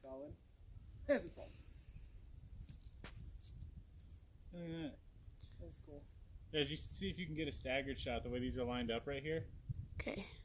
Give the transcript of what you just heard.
solid. As it falls. Look at that. That's cool. As you see if you can get a staggered shot the way these are lined up right here. Okay.